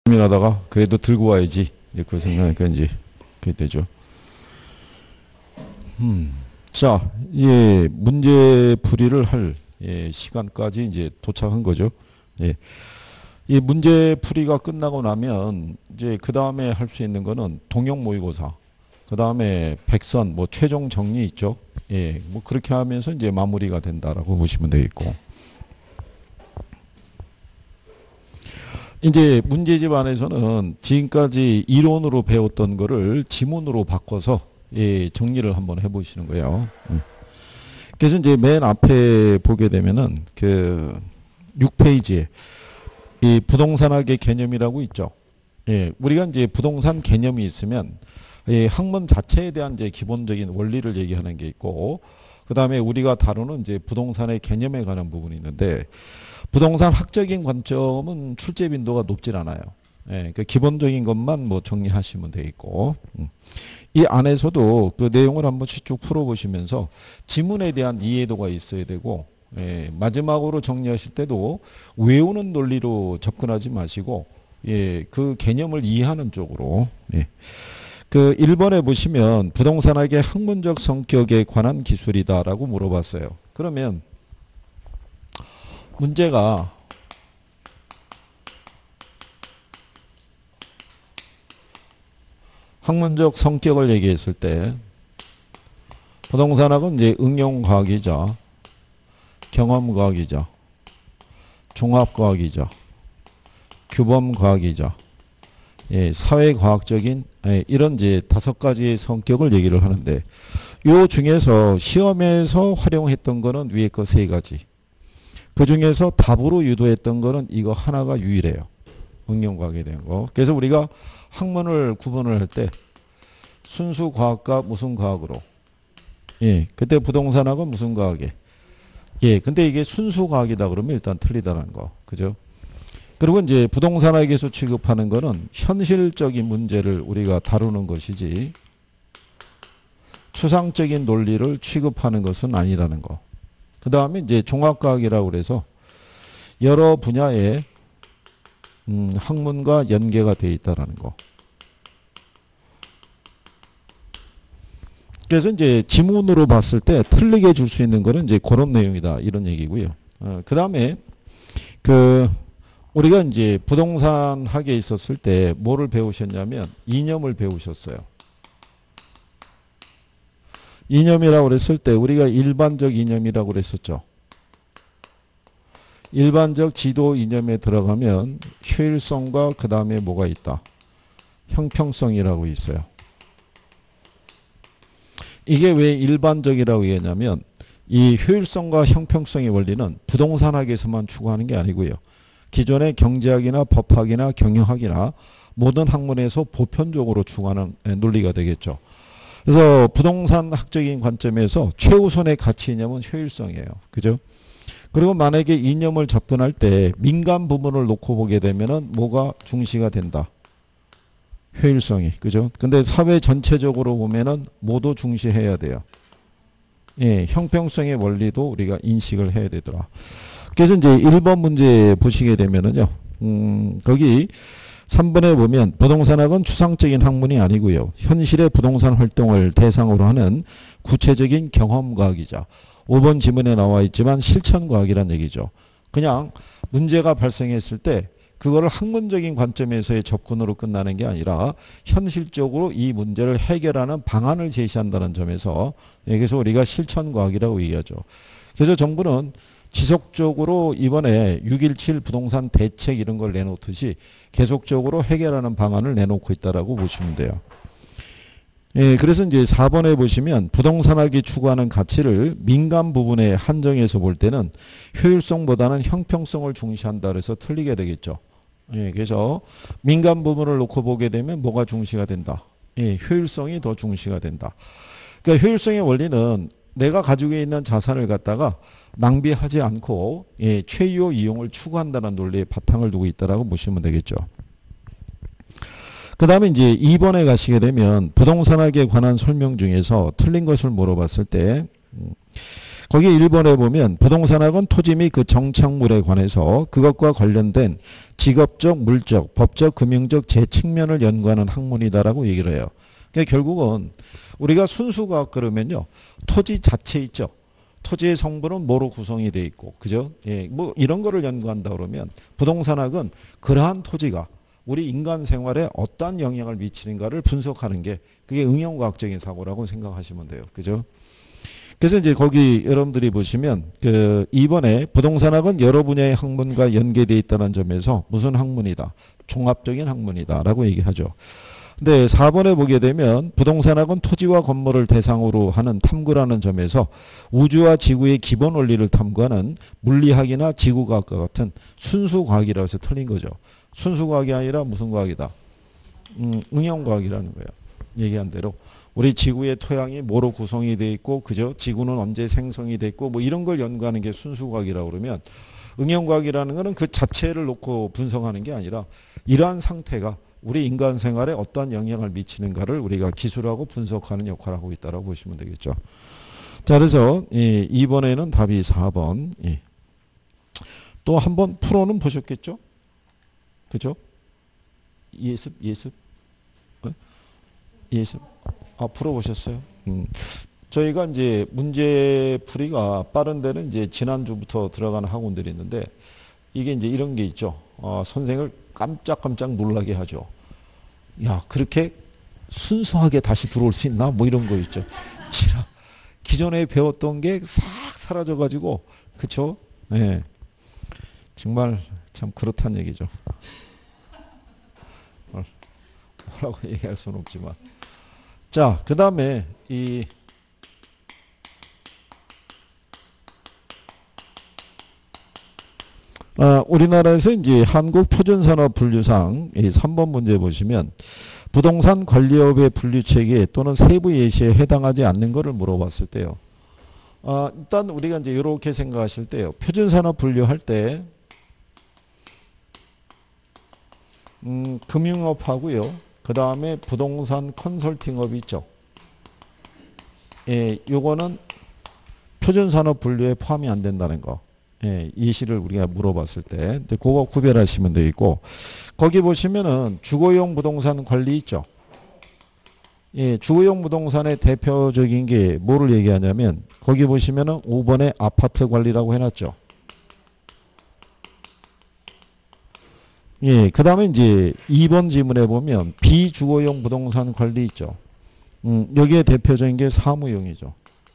고민하다가 그래도 들고 와야지. 그 생각하니까 이제 그게 되죠. 자, 예, 문제 풀이를 할 시간까지 이제 도착한 거죠. 예. 이 문제 풀이가 끝나고 나면 이제 그 다음에 할 수 있는 거는 동형 모의고사, 그 다음에 백선, 뭐 최종 정리 있죠. 예, 뭐 그렇게 하면서 이제 마무리가 된다라고 보시면 되겠고. 이제 문제집 안에서는 지금까지 이론으로 배웠던 거를 지문으로 바꿔서 정리를 한번 해보시는 거예요. 그래서 이제 맨 앞에 보게 되면은 그 6페이지에 이 부동산학의 개념이라고 있죠. 예, 우리가 이제 부동산 개념이 있으면 학문 자체에 대한 이제 기본적인 원리를 얘기하는 게 있고, 그 다음에 우리가 다루는 이제 부동산의 개념에 관한 부분이 있는데, 부동산 학적인 관점은 출제 빈도가 높질 않아요. 예, 그 기본적인 것만 뭐 정리하시면 되겠고, 이 안에서도 그 내용을 한번 쭉 풀어보시면서 지문에 대한 이해도가 있어야 되고, 예, 마지막으로 정리하실 때도 외우는 논리로 접근하지 마시고, 예, 그 개념을 이해하는 쪽으로. 예. 그 1번에 보시면 부동산학의 학문적 성격에 관한 기술이다라고 물어봤어요. 그러면 문제가 학문적 성격을 얘기했을 때 부동산학은 이제 응용과학이죠. 경험과학이죠. 종합과학이죠. 규범과학이죠. 예, 사회과학적인 이런 이제 5가지의 성격을 얘기를 하는데, 요 중에서 시험에서 활용했던 거는 위에 거 3가지. 그 중에서 답으로 유도했던 거는 이거 하나가 유일해요. 응용과학에 대한 거. 그래서 우리가 학문을 구분을 할 때 순수 과학과 무슨 과학으로. 예, 그때 부동산학은 무슨 과학에. 예, 근데 이게 순수 과학이다 그러면 일단 틀리다는 거. 그죠? 그리고 이제 부동산학에서 취급하는 거는 현실적인 문제를 우리가 다루는 것이지 추상적인 논리를 취급하는 것은 아니라는 거. 그 다음에 이제 종합과학이라고 그래서 여러 분야의 학문과 연계가 되어 있다는 거. 그래서 이제 지문으로 봤을 때 틀리게 줄 수 있는 거는 이제 그런 내용이다 이런 얘기고요. 그 다음에 우리가 이제 부동산학에 있었을 때 뭐를 배우셨냐면 이념을 배우셨어요. 이념이라고 그랬을 때 우리가 일반적 이념이라고 그랬었죠. 일반적 지도 이념에 들어가면 효율성과 그 다음에 뭐가 있다. 형평성이라고 있어요. 이게 왜 일반적이라고 얘기하냐면 이 효율성과 형평성의 원리는 부동산학에서만 추구하는 게 아니고요. 기존의 경제학이나 법학이나 경영학이나 모든 학문에서 보편적으로 추구하는 논리가 되겠죠. 그래서 부동산 학적인 관점에서 최우선의 가치 이념은 효율성이에요. 그죠? 그리고 만약에 이념을 접근할 때 민간 부분을 놓고 보게 되면은 뭐가 중시가 된다. 효율성이. 그죠? 근데 사회 전체적으로 보면은 모두 중시해야 돼요. 예, 형평성의 원리도 우리가 인식을 해야 되더라. 그래서 이제 1번 문제 보시게 되면은요, 거기 3번에 보면 부동산학은 추상적인 학문이 아니고요. 현실의 부동산 활동을 대상으로 하는 구체적인 경험과학이자 5번 지문에 나와 있지만 실천과학이란 얘기죠. 그냥 문제가 발생했을 때 그거를 학문적인 관점에서의 접근으로 끝나는 게 아니라 현실적으로 이 문제를 해결하는 방안을 제시한다는 점에서 그래서 우리가 실천과학이라고 얘기하죠. 그래서 정부는 지속적으로 이번에 6.17 부동산 대책 이런 걸 내놓듯이 계속적으로 해결하는 방안을 내놓고 있다라고 보시면 돼요. 예, 그래서 이제 4번에 보시면 부동산학이 추구하는 가치를 민간 부분에 한정해서 볼 때는 효율성보다는 형평성을 중시한다 그래서 틀리게 되겠죠. 예, 그래서 민간 부분을 놓고 보게 되면 뭐가 중시가 된다. 예, 효율성이 더 중시가 된다. 그러니까 효율성의 원리는 내가 가지고 있는 자산을 갖다가 낭비하지 않고 최유 이용을 추구한다는 논리의 바탕을 두고 있다라고 보시면 되겠죠. 그 다음에 이제 2번에 가시게 되면 부동산학에 관한 설명 중에서 틀린 것을 물어봤을 때 거기 1번에 보면 부동산학은 토지 및 그 정착물에 관해서 그것과 관련된 직업적, 물적, 법적, 금융적 제 측면을 연구하는 학문이다라고 얘기를 해요. 그러니까 결국은 우리가 순수과학 그러면요. 토지 자체 있죠. 토지의 성분은 뭐로 구성이 돼 있고, 그죠? 예, 뭐 이런 거를 연구한다 그러면 부동산학은 그러한 토지가 우리 인간 생활에 어떠한 영향을 미치는가를 분석하는 게 그게 응용과학적인 사고라고 생각하시면 돼요. 그죠? 그래서 이제 거기 여러분들이 보시면 그 이번에 부동산학은 여러 분야의 학문과 연계되어 있다는 점에서 무슨 학문이다? 종합적인 학문이다라고 얘기하죠. 근데 4번에 보게 되면 부동산학은 토지와 건물을 대상으로 하는 탐구라는 점에서 우주와 지구의 기본 원리를 탐구하는 물리학이나 지구과학과 같은 순수과학이라고 해서 틀린 거죠. 순수과학이 아니라 무슨 과학이다? 응용과학이라는 거예요. 얘기한 대로. 우리 지구의 토양이 뭐로 구성이 돼 있고, 그죠? 지구는 언제 생성이 됐고, 뭐 이런 걸 연구하는 게 순수과학이라고 그러면 응용과학이라는 거는 그 자체를 놓고 분석하는 게 아니라 이러한 상태가 우리 인간 생활에 어떠한 영향을 미치는가를 우리가 기술하고 분석하는 역할을 하고 있다고 보시면 되겠죠. 자, 그래서 이번에는 답이 4번. 또 한번 프로는 보셨겠죠? 그죠? 예습? 예습. 아, 풀어보셨어요? 저희가 이제 문제 풀이가 빠른 데는 이제 지난주부터 들어가는 학원들이 있는데 이게 이제 이런 게 있죠. 선생을 깜짝깜짝 놀라게 하죠. 야, 그렇게 순수하게 다시 들어올 수 있나? 뭐 이런 거 있죠. 기존에 배웠던 게 싹 사라져가지고, 그쵸? 네. 정말 참 그렇단 얘기죠. 뭐라고 얘기할 수는 없지만. 자, 그 다음에 우리나라에서 이제 한국표준산업분류상 이 3번 문제 보시면 부동산 관리업의 분류체계 또는 세부 예시에 해당하지 않는 것을 물어봤을 때요. 일단 우리가 이제 이렇게 생각하실 때요. 표준산업 분류할 때 금융업하고요. 그 다음에 부동산 컨설팅업이 있죠. 예, 요거는 표준산업 분류에 포함이 안 된다는 거. 예, 예시를 우리가 물어봤을 때 그거 구별하시면 되겠고 거기 보시면은 주거용 부동산 관리 있죠. 예, 주거용 부동산의 대표적인 게 뭐를 얘기하냐면 거기 보시면은 5번에 아파트 관리라고 해놨죠. 예, 그 다음에 이제 2번 지문에 보면 비주거용 부동산 관리 있죠. 여기에 대표적인 게 사무용이죠.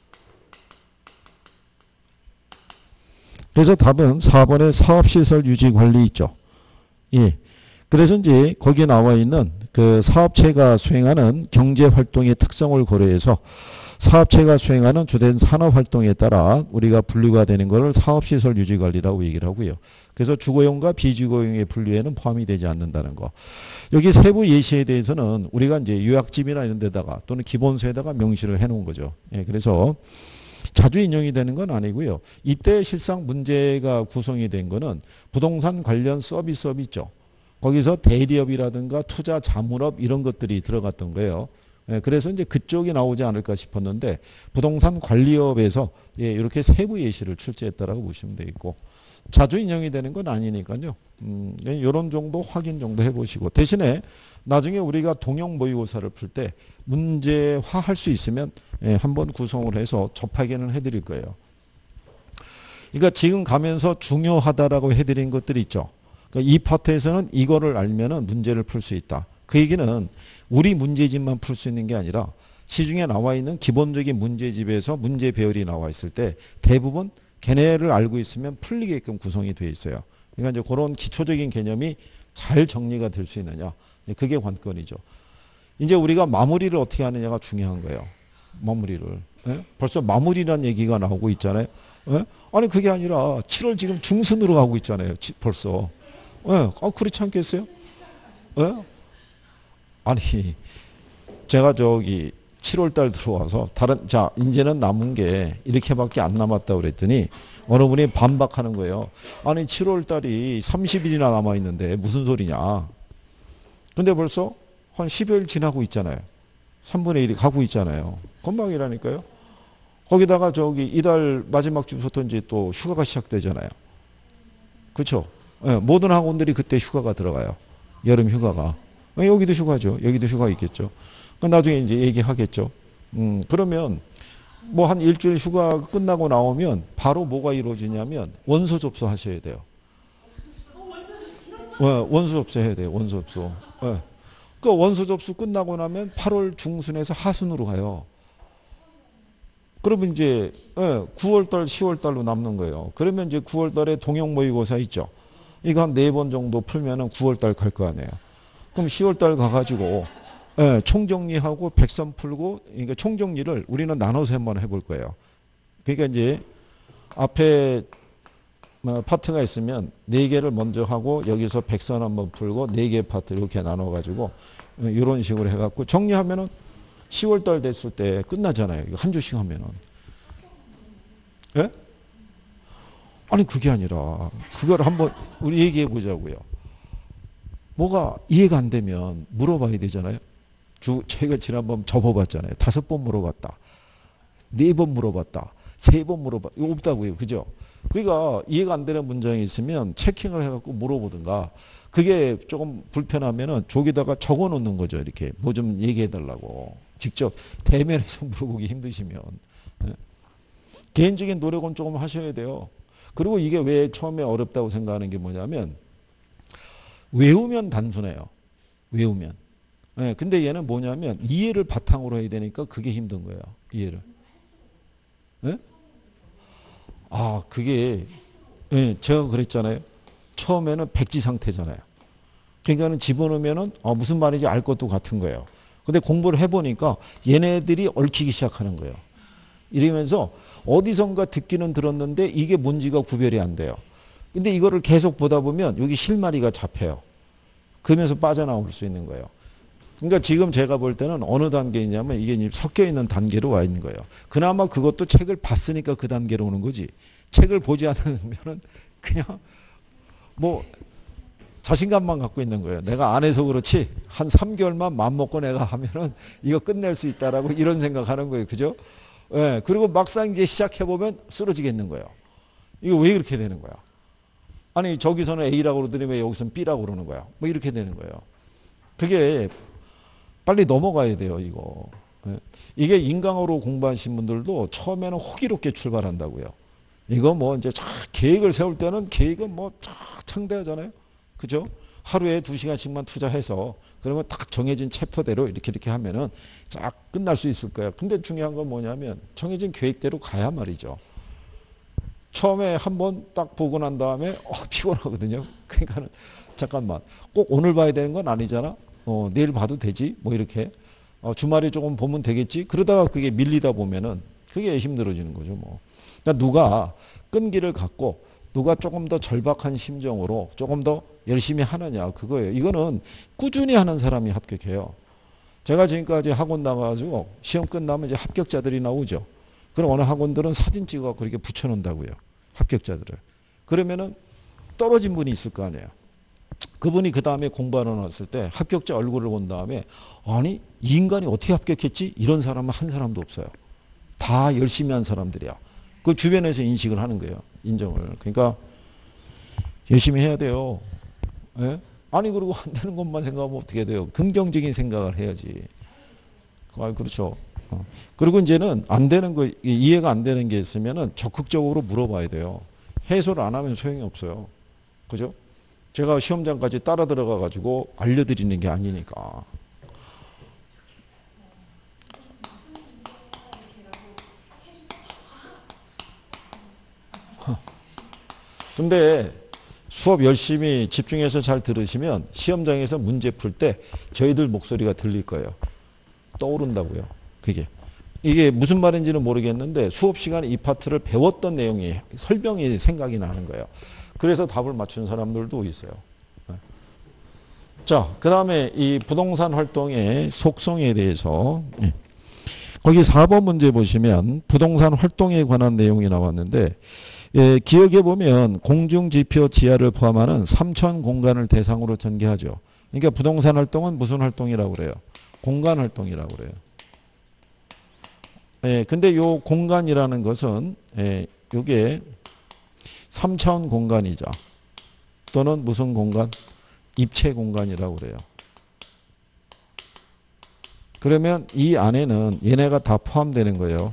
그래서 답은 4번에 사업시설 유지 관리 있죠. 예. 그래서 이제 거기에 나와 있는 그 사업체가 수행하는 경제활동의 특성을 고려해서 사업체가 수행하는 주된 산업활동에 따라 우리가 분류가 되는 것을 사업시설 유지관리라고 얘기를 하고요. 그래서 주거용과 비주거용의 분류에는 포함이 되지 않는다는 거. 여기 세부 예시에 대해서는 우리가 이제 요약집이나 이런 데다가 또는 기본서에다가 명시를 해놓은 거죠. 예, 그래서 자주 인용이 되는 건 아니고요. 이때 실상 문제가 구성이 된 거는 부동산 관련 서비스업 있죠. 거기서 대리업이라든가 투자 자문업 이런 것들이 들어갔던 거예요. 예, 그래서 이제 그쪽이 나오지 않을까 싶었는데 부동산 관리업에서 예, 이렇게 세부 예시를 출제했다라고 보시면 되겠고 자주 인용이 되는 건 아니니까요. 이런 정도 확인 정도 해보시고 대신에 나중에 우리가 동형 모의고사를 풀 때 문제화할 수 있으면 예, 한번 구성을 해서 접하기는 해드릴 거예요. 그러니까 지금 가면서 중요하다라고 해드린 것들이 있죠. 그러니까 이 파트에서는 이거를 알면은 문제를 풀 수 있다. 그 얘기는 우리 문제집만 풀 수 있는 게 아니라 시중에 나와 있는 기본적인 문제집에서 문제 배열이 나와 있을 때 대부분 걔네를 알고 있으면 풀리게끔 구성이 되어 있어요. 그러니까 이제 그런 기초적인 개념이 잘 정리가 될 수 있느냐. 그게 관건이죠. 이제 우리가 마무리를 어떻게 하느냐가 중요한 거예요. 마무리를. 예? 벌써 마무리란 얘기가 나오고 있잖아요. 예? 아니 그게 아니라 7월 지금 중순으로 가고 있잖아요. 벌써. 예? 그렇지 않겠어요? 예? 아니 제가 저기 7월달 들어와서 자 이제는 남은 게 이렇게밖에 안 남았다고 그랬더니 어느 분이 반박하는 거예요. 아니 7월달이 30일이나 남아있는데 무슨 소리냐. 근데 벌써 한 10여일 지나고 있잖아요. 3분의 1이 가고 있잖아요. 금방이라니까요. 거기다가 저기 이달 마지막 주부터 이제 또 휴가가 시작되잖아요. 그렇죠? 예, 모든 학원들이 그때 휴가가 들어가요. 여름 휴가가. 여기도 휴가죠. 여기도 휴가 있겠죠. 나중에 이제 얘기하겠죠. 그러면 뭐 한 일주일 휴가 끝나고 나오면 바로 뭐가 이루어지냐면 원서 접수하셔야 돼요. 원서 접수해야 돼요. 원서 접수. 그 원서 접수 끝나고 나면 8월 중순에서 하순으로 가요. 그러면 이제 9월달, 10월달로 남는 거예요. 그러면 이제 9월달에 동형 모의고사 있죠. 이거 한 4번 정도 풀면은 9월달 갈 거 아니에요. 그럼 10월달 가가지고 총정리하고 백선 풀고, 그러니까 총정리를 우리는 나눠서 한번 해볼 거예요. 그러니까 이제 앞에 파트가 있으면 4개를 먼저 하고 여기서 백선 한번 풀고 4개 파트 이렇게 나눠가지고 이런 식으로 해갖고 정리하면은 10월달 됐을 때 끝나잖아요. 이거 한 주씩 하면은. 예? 아니 그게 아니라 그걸 한번 우리 얘기해 보자고요. 뭐가 이해가 안 되면 물어봐야 되잖아요. 제가 지난번 접어봤잖아요. 5번 물어봤다. 4번 물어봤다. 3번 물어봤다. 이거 없다고요. 그죠? 그러니까 이해가 안 되는 문장이 있으면 체킹을 해갖고 물어보든가, 그게 조금 불편하면은 저기다가 적어 놓는 거죠. 이렇게 뭐 좀 얘기해 달라고. 직접 대면에서 물어보기 힘드시면. 개인적인 노력은 조금 하셔야 돼요. 그리고 이게 왜 처음에 어렵다고 생각하는 게 뭐냐면 외우면 단순해요. 외우면. 근데 얘는 뭐냐면 이해를 바탕으로 해야 되니까 그게 힘든 거예요. 이해를. 그게 제가 그랬잖아요. 처음에는 백지 상태잖아요. 그러니까는 집어넣으면은 무슨 말인지 알 것도 같은 거예요. 근데 공부를 해보니까 얘네들이 얽히기 시작하는 거예요. 이러면서 어디선가 듣기는 들었는데 이게 뭔지가 구별이 안 돼요. 근데 이거를 계속 보다 보면 여기 실마리가 잡혀요. 그러면서 빠져나올 수 있는 거예요. 그러니까 지금 제가 볼 때는 어느 단계이냐면 이게 섞여 있는 단계로 와 있는 거예요. 그나마 그것도 책을 봤으니까 그 단계로 오는 거지. 책을 보지 않으면은 그냥 뭐 자신감만 갖고 있는 거예요. 내가 안 해서 그렇지 한 3개월만 맘 먹고 내가 하면은 이거 끝낼 수 있다라고 이런 생각하는 거예요. 그죠? 그리고 막상 이제 시작해보면 쓰러지겠는 거예요. 이거 왜 그렇게 되는 거야? 아니 저기서는 A라고 그러더니 왜 여기서는 B라고 그러는 거야? 뭐 이렇게 되는 거예요. 그게 빨리 넘어가야 돼요. 이거. 이게 인강으로 공부하신 분들도 처음에는 호기롭게 출발한다고요. 이거 뭐 이제 계획을 세울 때는 계획은 뭐 창대하잖아요. 그죠? 하루에 2시간씩만 투자해서 그러면 딱 정해진 챕터대로 이렇게 하면은 쫙 끝날 수 있을 거예요. 근데 중요한 건 뭐냐면 정해진 계획대로 가야 말이죠. 처음에 한번 딱 보고 난 다음에 피곤하거든요. 그러니까는 잠깐만 꼭 오늘 봐야 되는 건 아니잖아. 내일 봐도 되지. 뭐 이렇게 주말에 조금 보면 되겠지. 그러다가 그게 밀리다 보면은 그게 힘들어지는 거죠. 뭐. 그러니까 누가 끈기를 갖고 누가 조금 더 절박한 심정으로 조금 더 열심히 하느냐 그거예요. 이거는 꾸준히 하는 사람이 합격해요. 제가 지금까지 학원 나가가지고 시험 끝나면 이제 합격자들이 나오죠. 그럼 어느 학원들은 사진 찍어갖고 이렇게 붙여놓는다고요. 합격자들을. 그러면은 떨어진 분이 있을 거 아니에요. 그분이 그 다음에 공부하러 나왔을 때 합격자 얼굴을 본 다음에 아니 이 인간이 어떻게 합격했지? 이런 사람은 한 사람도 없어요. 다 열심히 한 사람들이야. 그 주변에서 인식을 하는 거예요. 인정을. 그러니까 열심히 해야 돼요. 예? 아니 그리고 안 되는 것만 생각하면 어떻게 돼요? 긍정적인 생각을 해야지. 그렇죠. 그리고 이제는 안 되는 거 이해가 안 되는 게 있으면은 적극적으로 물어봐야 돼요. 해소를 안 하면 소용이 없어요. 그죠? 제가 시험장까지 따라 들어가 가지고 알려드리는 게 아니니까. 근데 수업 열심히 집중해서 잘 들으시면 시험장에서 문제 풀 때 저희들 목소리가 들릴 거예요. 떠오른다고요. 그게. 이게 무슨 말인지는 모르겠는데 수업 시간에 이 파트를 배웠던 내용이 설명이 생각이 나는 거예요. 그래서 답을 맞춘 사람들도 있어요. 자, 그 다음에 이 부동산 활동의 속성에 대해서 거기 4번 문제 보시면 부동산 활동에 관한 내용이 나왔는데 기억해 보면 공중지표 지하를 포함하는 3천 공간을 대상으로 전개하죠. 그러니까 부동산 활동은 무슨 활동이라고 그래요? 공간 활동이라고 그래요. 근데 요 공간이라는 것은 요게 3차원 공간이죠. 또는 무슨 공간? 입체 공간이라고 그래요. 그러면 이 안에는 얘네가 다 포함되는 거예요.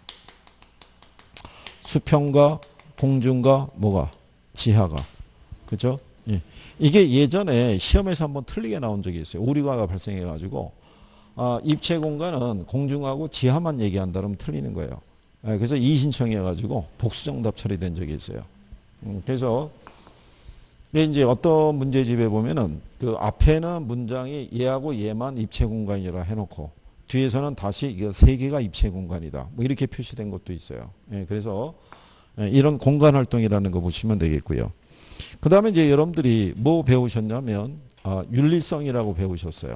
수평과 공중과 뭐가? 지하가. 그죠? 예. 이게 예전에 시험에서 한번 틀리게 나온 적이 있어요. 오류가 발생해가지고 입체 공간은 공중하고 지하만 얘기한다 그러면 틀리는 거예요. 그래서 이의신청해가지고 복수정답 처리된 적이 있어요. 그래서 이제 어떤 문제집에 보면은 그 앞에는 문장이 얘하고 얘만 입체 공간이라 해놓고 뒤에서는 다시 이거 세 개가 입체 공간이다. 뭐 이렇게 표시된 것도 있어요. 그래서 이런 공간 활동이라는 거 보시면 되겠고요. 그 다음에 이제 여러분들이 뭐 배우셨냐면 윤리성이라고 배우셨어요.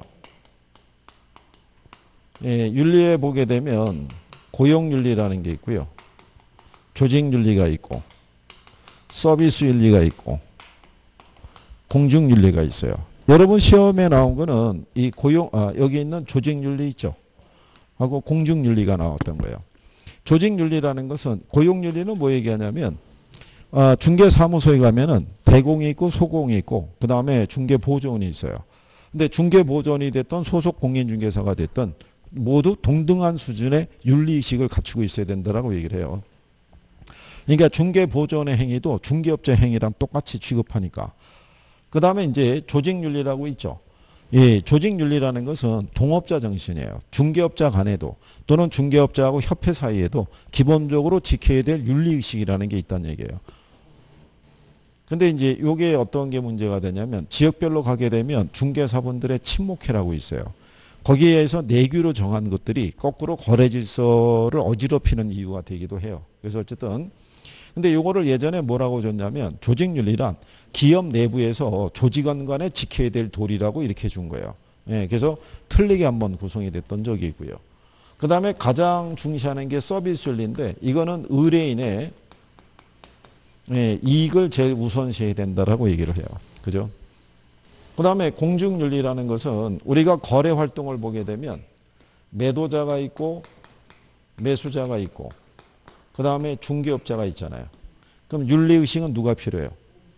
윤리에 보게 되면 고용윤리라는 게 있고요. 조직윤리가 있고 서비스윤리가 있고 공중윤리가 있어요. 여러분 시험에 나온 거는 이 여기 있는 조직윤리 있죠. 하고 공중윤리가 나왔던 거예요. 조직윤리라는 것은 고용윤리는 뭐 얘기하냐면 중개사무소에 가면은 대공이 있고 소공이 있고 그 다음에 중개보조원이 있어요. 근데 중개보조원이 됐던 소속 공인중개사가 됐던 모두 동등한 수준의 윤리의식을 갖추고 있어야 된다라고 얘기를 해요. 그러니까 중개보조원의 행위도 중개업자 행위랑 똑같이 취급하니까. 그 다음에 이제 조직윤리라고 있죠. 예, 조직윤리라는 것은 동업자 정신이에요. 중개업자 간에도 또는 중개업자하고 협회 사이에도 기본적으로 지켜야 될 윤리의식이라는 게 있다는 얘기예요. 근데 이제 요게 어떤 게 문제가 되냐면 지역별로 가게 되면 중개사분들의 친목회라고 있어요. 거기에서 내규로 정한 것들이 거꾸로 거래 질서를 어지럽히는 이유가 되기도 해요. 그래서 어쨌든 근데 요거를 예전에 뭐라고 줬냐면 조직윤리란 기업 내부에서 조직원 간에 지켜야 될 도리라고 이렇게 준 거예요. 그래서 틀리게 한번 구성이 됐던 적이 있고요. 그 다음에 가장 중시하는 게 서비스윤리인데 이거는 의뢰인의 이익을 제일 우선시해야 된다라고 얘기를 해요. 그죠? 그 다음에 공중윤리라는 것은 우리가 거래 활동을 보게 되면 매도자가 있고 매수자가 있고 그 다음에 중개업자가 있잖아요. 그럼 윤리의식은 누가 필요해요?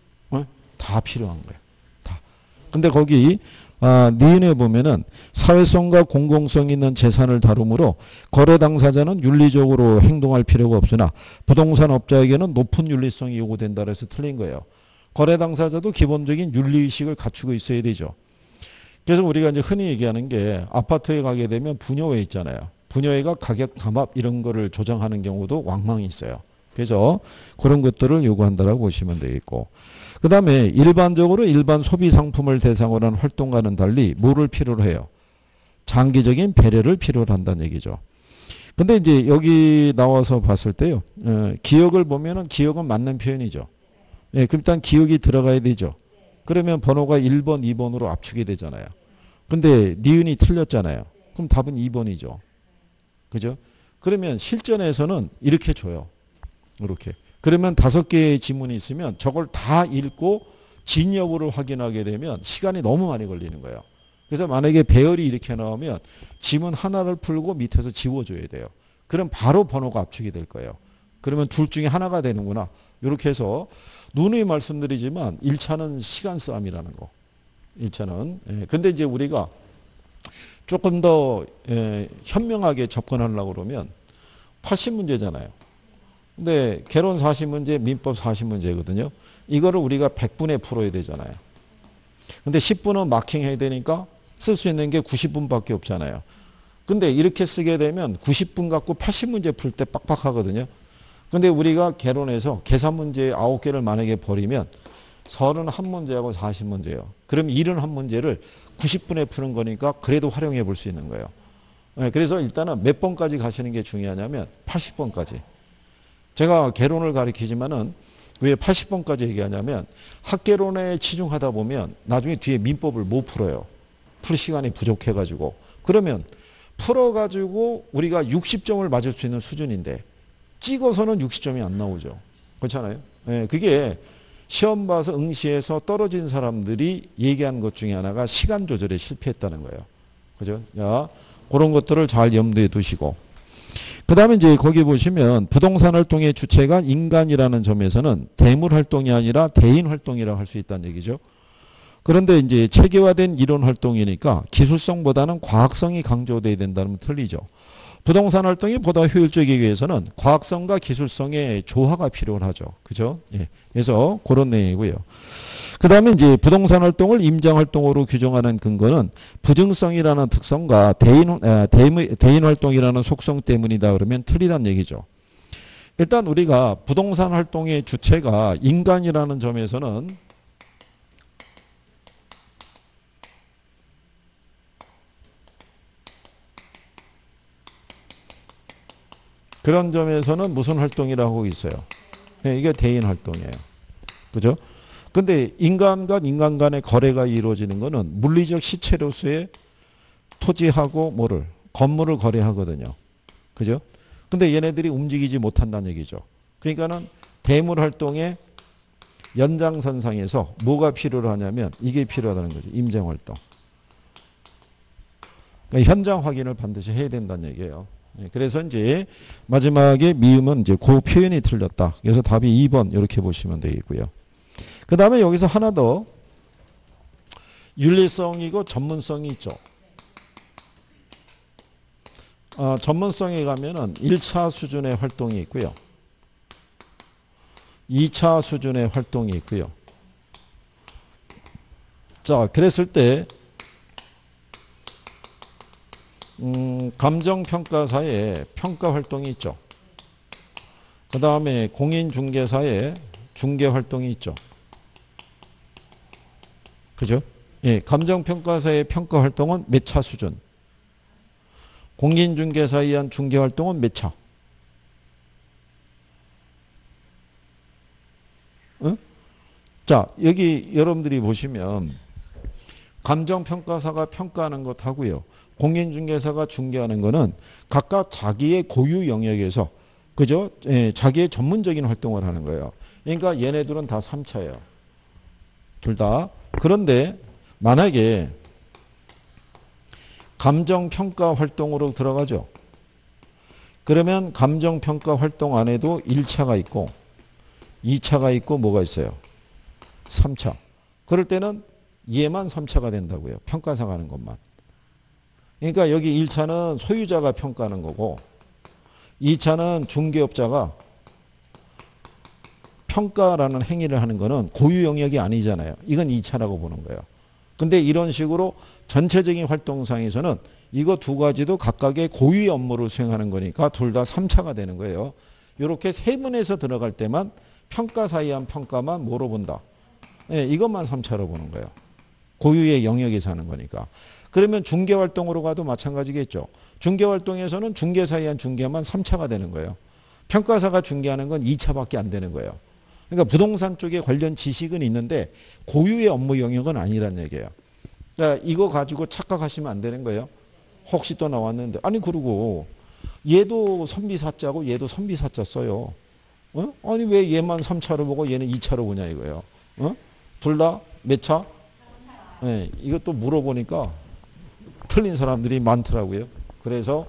다 필요한 거예요. 다. 근데 거기 니은에 보면은 사회성과 공공성 있는 재산을 다루므로 거래 당사자는 윤리적으로 행동할 필요가 없으나 부동산 업자에게는 높은 윤리성이 요구된다 그래서 틀린 거예요. 거래 당사자도 기본적인 윤리의식을 갖추고 있어야 되죠. 그래서 우리가 이제 흔히 얘기하는 게 아파트에 가게 되면 분여회 있잖아요. 분여회가 가격 담합 이런 거를 조정하는 경우도 왕왕 있어요. 그래서 그런 것들을 요구한다라고 보시면 되겠고. 그 다음에 일반적으로 일반 소비 상품을 대상으로 한 활동과는 달리 뭐를 필요로 해요? 장기적인 배려를 필요로 한다는 얘기죠. 근데 이제 여기 나와서 봤을 때요. 기억을 보면은 기억은 맞는 표현이죠. 그럼 일단 기억이 들어가야 되죠. 그러면 번호가 1번, 2번으로 압축이 되잖아요. 근데 니은이 틀렸잖아요. 그럼 답은 2번이죠. 그죠? 그러면 실전에서는 이렇게 줘요. 이렇게. 그러면 5개의 지문이 있으면 저걸 다 읽고 진 여부를 확인하게 되면 시간이 너무 많이 걸리는 거예요. 그래서 만약에 배열이 이렇게 나오면 지문 하나를 풀고 밑에서 지워줘야 돼요. 그럼 바로 번호가 압축이 될 거예요. 그러면 둘 중에 하나가 되는구나. 이렇게 해서 누누이 말씀드리지만 1차는 시간 싸움이라는 거. 1차는. 근데 이제 우리가 조금 더 현명하게 접근하려고 그러면 80문제잖아요. 근데 개론 40문제, 민법 40문제거든요. 이거를 우리가 100분에 풀어야 되잖아요. 근데 10분은 마킹해야 되니까 쓸 수 있는 게 90분밖에 없잖아요. 근데 이렇게 쓰게 되면 90분 갖고 80문제 풀 때 빡빡하거든요. 근데 우리가 개론에서 계산 문제 9개를 만약에 버리면 31문제하고 40문제예요. 그럼 71문제를 90분에 푸는 거니까 그래도 활용해 볼 수 있는 거예요. 그래서 일단은 몇 번까지 가시는 게 중요하냐면 80번까지. 제가 개론을 가르치지만은 왜 80번까지 얘기하냐면 학개론에 치중하다 보면 나중에 뒤에 민법을 못 풀어요. 풀 시간이 부족해가지고. 그러면 풀어가지고 우리가 60점을 맞을 수 있는 수준인데 찍어서는 60점이 안 나오죠. 그렇잖아요. 그게 시험 봐서 응시해서 떨어진 사람들이 얘기한 것 중에 하나가 시간 조절에 실패했다는 거예요. 그죠? 자, 그런 것들을 잘 염두에 두시고. 그 다음에 이제 거기 보시면 부동산 활동의 주체가 인간이라는 점에서는 대물 활동이 아니라 대인 활동이라고 할 수 있다는 얘기죠. 그런데 이제 체계화된 이론 활동이니까 기술성보다는 과학성이 강조돼야 된다면 틀리죠. 부동산 활동이 보다 효율적이기 위해서는 과학성과 기술성의 조화가 필요하죠. 그죠? 예. 그래서 그런 내용이고요. 그 다음에 이제 부동산 활동을 임장 활동으로 규정하는 근거는 부증성이라는 특성과 대인 활동이라는 속성 때문이다 그러면 틀리다는 얘기죠. 일단 우리가 부동산 활동의 주체가 인간이라는 점에서는 그런 점에서는 무슨 활동이라고 하고 있어요? 네, 이게 대인 활동이에요. 그죠? 근데 인간과 인간 간의 거래가 이루어지는 것은 물리적 시체로서의 토지하고 건물을 거래하거든요. 그죠? 근데 얘네들이 움직이지 못한다는 얘기죠. 그러니까는 대물 활동의 연장선상에서 뭐가 필요하냐면 이게 필요하다는 거죠. 임장 활동. 그러니까 현장 확인을 반드시 해야 된다는 얘기예요. 그래서 이제 마지막에 미음은 이제 그 표현이 틀렸다. 그래서 답이 2번 이렇게 보시면 되겠고요. 그 다음에 여기서 하나 더 윤리성이고 전문성이 있죠. 전문성에 가면은 1차 수준의 활동이 있고요. 2차 수준의 활동이 있고요. 자, 그랬을 때 감정평가사의 평가활동이 있죠. 그 다음에 공인중개사의 중개활동이 있죠. 그죠? 예, 감정평가사의 평가활동은 몇 차 수준? 공인중개사에 의한 중개활동은 몇 차? 응? 자, 여기 여러분들이 보시면 감정평가사가 평가하는 것하고요. 공인중개사가 중개하는 거는 각각 자기의 고유 영역에서 그죠? 예, 자기의 전문적인 활동을 하는 거예요. 그러니까 얘네들은 다 3차예요. 둘 다. 그런데 만약에 감정평가 활동으로 들어가죠. 그러면 감정평가 활동 안에도 1차가 있고 2차가 있고 뭐가 있어요? 3차. 그럴 때는 얘만 3차가 된다고요. 평가사가 하는 것만. 그러니까 여기 1차는 소유자가 평가하는 거고 2차는 중개업자가 평가라는 행위를 하는 거는 고유 영역이 아니잖아요. 이건 2차라고 보는 거예요. 근데 이런 식으로 전체적인 활동상에서는 이거 두 가지도 각각의 고유의 업무를 수행하는 거니까 둘 다 3차가 되는 거예요. 이렇게 세분에서 들어갈 때만 평가사에 의한 평가만 뭐로 본다? 네, 이것만 3차로 보는 거예요. 고유의 영역에서 하는 거니까. 그러면 중개활동으로 가도 마찬가지겠죠. 중개활동에서는 중개사에 의한 중개만 3차가 되는 거예요. 평가사가 중개하는 건 2차밖에 안 되는 거예요. 그러니까 부동산 쪽에 관련 지식은 있는데 고유의 업무 영역은 아니라는 얘기예요. 그러니까 이거 가지고 착각하시면 안 되는 거예요. 혹시 또 나왔는데 아니 그러고 얘도 선비사자고 얘도 선비사자 써요. 어? 아니 왜 얘만 3차로 보고 얘는 2차로 보냐 이거예요. 어? 둘 다 몇 차? 네, 이것도 물어보니까 틀린 사람들이 많더라고요. 그래서